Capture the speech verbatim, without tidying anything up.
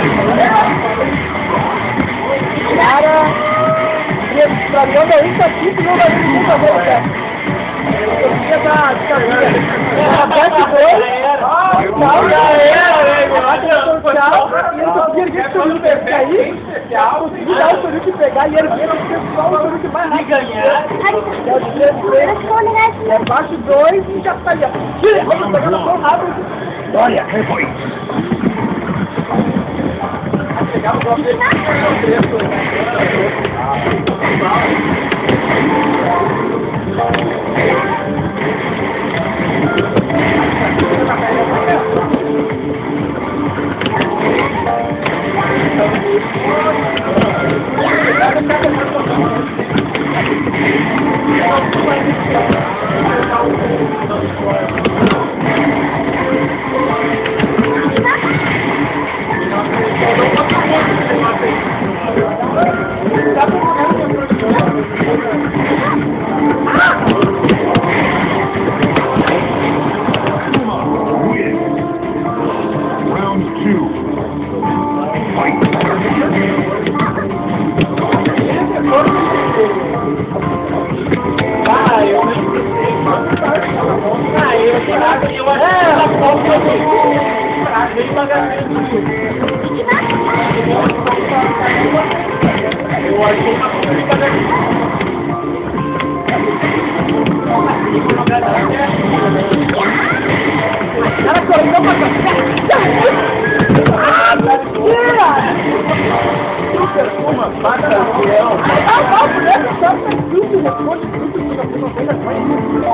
Cara, pra mim é isso aqui que não vai vir nunca ver, cara. Eu tinha da cabine. Era back dois, tchau, já era, velho. Tchau, e eu conseguia ver que o Sonic ia cair. Consegui dar o Sonic pegar e ele era o só o Sonic mais rápido. ganhar. É o três, é baixo dois e já tá ali, ó. Vamos pegar tão rápido. Olha, quem foi? Pegar o bloco dele. Ela cortou pra cá. Ah, mentira! Uma vaca da fiel. Ah, não, mulher, só pra tudo, responde tudo, tudo, tudo, tudo, tudo.